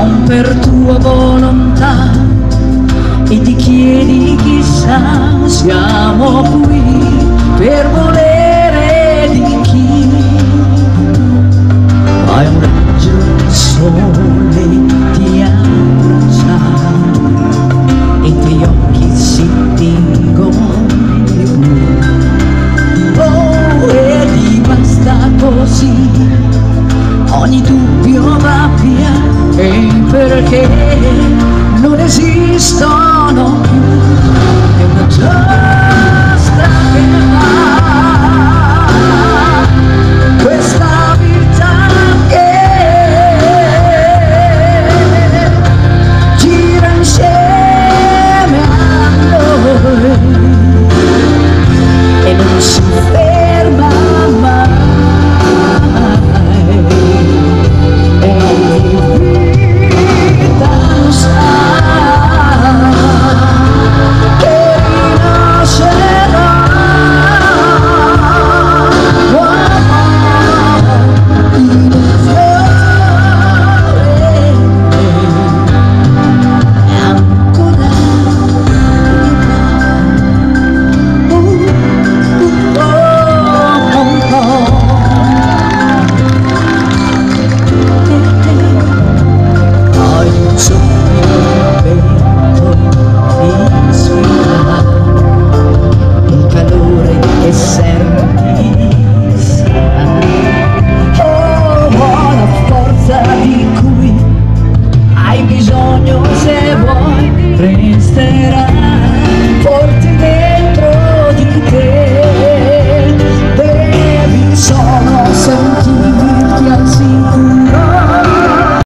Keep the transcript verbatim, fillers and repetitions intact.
non per tua volontà, e ti chiedi chissà, siamo qui per volere di chi. Poi un raggio di sole ti abbraccia e i tuoi occhi si tingono di blu. Oh, e ti basta così, ogni dubbio va via, e perché